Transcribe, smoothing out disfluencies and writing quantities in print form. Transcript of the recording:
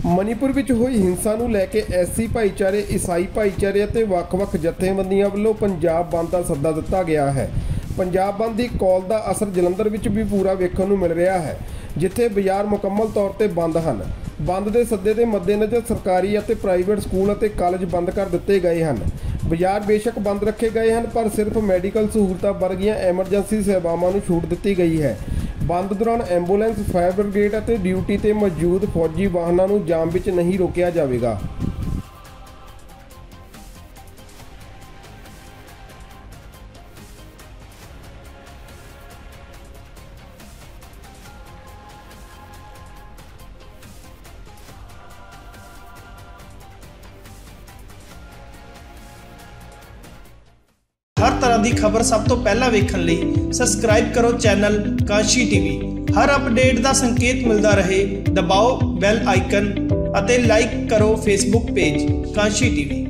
ਮਨੀਪੁਰ ਵਿੱਚ ਹੋਈ ਹਿੰਸਾ ਨੂੰ ਲੈ ਕੇ ਐਸਸੀ ਭਾਈਚਾਰੇ, ਈਸਾਈ ਭਾਈਚਾਰੇ ਅਤੇ ਵੱਖ-ਵੱਖ ਜਥੇਬੰਦੀਆਂ ਵੱਲੋਂ ਪੰਜਾਬ ਬੰਦ ਦਾ ਸੱਦਾ ਦਿੱਤਾ ਗਿਆ ਹੈ। ਪੰਜਾਬ ਬੰਦ ਦੀ ਕਾਲ ਦਾ ਅਸਰ ਜਲੰਧਰ ਵਿੱਚ ਵੀ ਪੂਰਾ ਵੇਖਣ ਨੂੰ ਮਿਲ ਰਿਹਾ ਹੈ, ਜਿੱਥੇ ਬਾਜ਼ਾਰ ਮੁਕੰਮਲ ਤੌਰ ਤੇ ਬੰਦ ਹਨ। ਬੰਦ ਦੇ ਸੱਦੇ ਦੇ ਮੱਦੇਨਜ਼ਰ ਸਰਕਾਰੀ ਅਤੇ ਪ੍ਰਾਈਵੇਟ ਸਕੂਲ ਅਤੇ ਕਾਲਜ ਬੰਦ ਕਰ ਦਿੱਤੇ ਗਏ ਹਨ। ਬਾਜ਼ਾਰ ਬੇਸ਼ੱਕ ਬੰਦ ਰੱਖੇ ਗਏ ਹਨ, ਪਰ ਸਿਰਫ ਮੈਡੀਕਲ ਸਹੂਲਤਾਂ ਵਰਗੀਆਂ ਐਮਰਜੈਂਸੀ ਸੇਵਾਵਾਂ ਨੂੰ ਛੂਟ ਦਿੱਤੀ ਗਈ ਹੈ। ਬੰਦ ਦੌਰਾਨ ਐਂਬੂਲੈਂਸ, ਫਾਇਰ ਬ੍ਰਿਗੇਡ ਅਤੇ ਡਿਊਟੀ ਤੇ ਮੌਜੂਦ ਫੌਜੀ ਵਾਹਨਾਂ ਨੂੰ ਜਾਮ ਵਿੱਚ ਨਹੀਂ ਰੋਕਿਆ ਜਾਵੇਗਾ। हर तरह की खबर सब तो पहला वेखण लई सबसक्राइब करो चैनल कांशी टीवी। हर अपडेट का संकेत मिलता रहे, दबाओ बैल आइकन अते लाइक करो फेसबुक पेज कांशी टीवी।